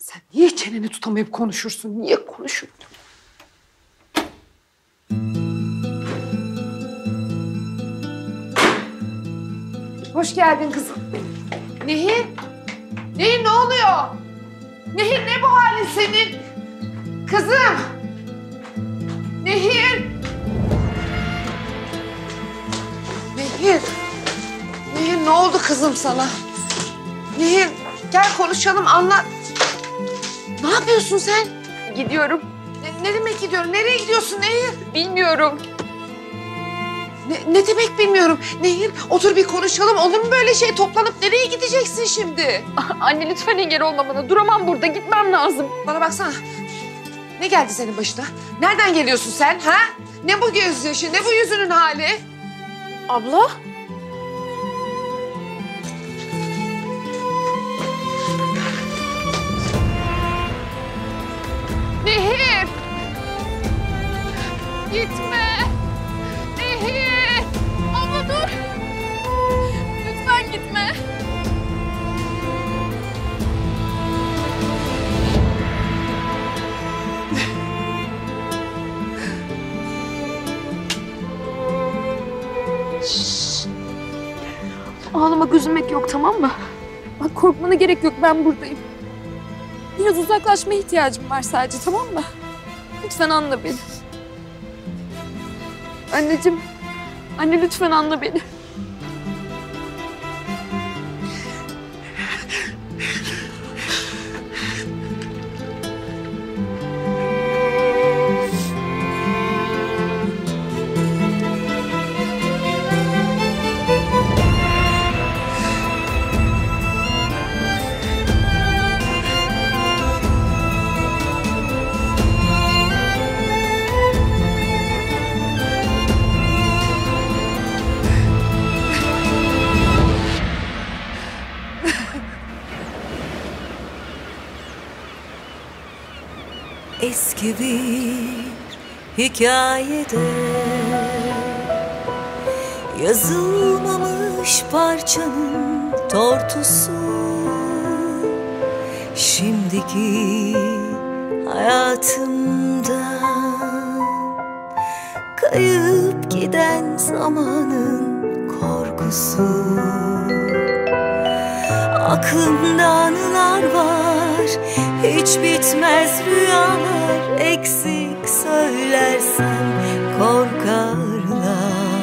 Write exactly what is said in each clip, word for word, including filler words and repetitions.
Sen niye çeneni tutamayıp konuşursun? Niye konuşuyorsun? Hoş geldin kızım. Nehir? Nehir ne oluyor? Nehir ne bu halin senin? Kızım! Nehir! Nehir! Nehir ne oldu kızım sana? Nehir gel konuşalım, anlat. Ne yapıyorsun sen? Gidiyorum. Ne, ne demek gidiyorum? Nereye gidiyorsun Nehir? Bilmiyorum. Ne, ne demek bilmiyorum. Nehir otur bir konuşalım. Olur mu böyle şey? Toplanıp nereye gideceksin şimdi? Anne lütfen engel olma bana. Duramam burada. Gitmem lazım. Bana baksana. Ne geldi senin başına? Nereden geliyorsun sen ha? Ne bu gözyaşı? Ne bu yüzünün hali? Abla? Nehir! Gitme! Nehir! Abla dur. Lütfen gitme. Şşş. Ağlamak, üzülmek yok, tamam mı? Bak korkmana gerek yok, ben buradayım. Biraz uzaklaşmaya ihtiyacım var sadece, tamam mı? Lütfen anla beni. Anneciğim, anne lütfen anla beni. Eski bir hikayede yazılmamış parçanın tortusu, şimdiki hayatımda kayıp giden zamanın korkusu. Aklımda anılar var, hiç bitmez rüyalar, eksik söylersem korkarlar.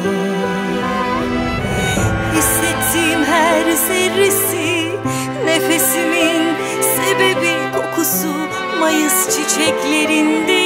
Hissettiğim her zerresi, nefesimin sebebi kokusu, Mayıs çiçeklerinde